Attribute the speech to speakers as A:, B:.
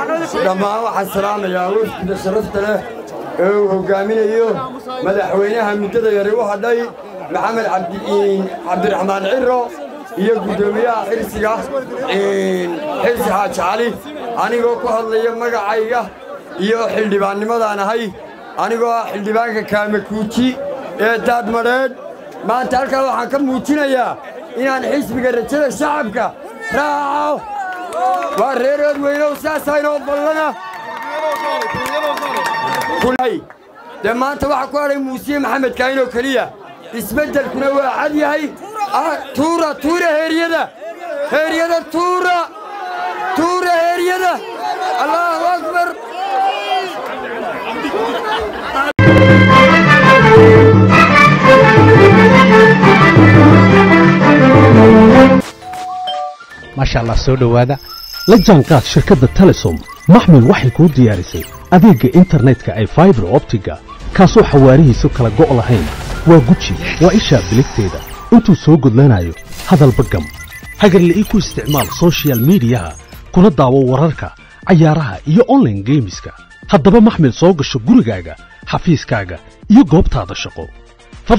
A: dhammaan waxaan salaamayaa wafdiga sharafta leh ee uu hogaaminayo madaxweynaha muddada yari u hadhay maxamed cabdiraxmaan ciro iyo guddoomiyaha xirsiga xirsi xaaji cali anigoo ku hadlaya magacayga iyo xildhibaannimadaan ahay anigoo ah xildhibaanka kaamakuuji ee daadmadheedh maanta halkaa waxaan ka muujinayaa inaan xisbiga rajada shacabka raaco waa reerood weynow saasaa inoo ballana dee maanta waxaa ku hadhay muusiye maxamed kaayinoo keliya isbeddelkuna waa cad yahay tuura heeryada tuura heeryada allaahu akbar
B: maasha allah soo dhowaada la jaanqaad shirkadda telesom maxmil waxay kuu diyaarisay adeegga internetka ay fiber optiga kaasoo xawaarihiisu kala go' lahayn waa guji waa ishaa biligteeda intuu soo gudlanayo hadalba gam hagarle ii ku isticmaal social miidiyaha kuna daawo wararka cayaaraha iyo online geemiska haddaba maxmil soo gasho gurigaaga xafiiskaaga iyo goobtaada shaqo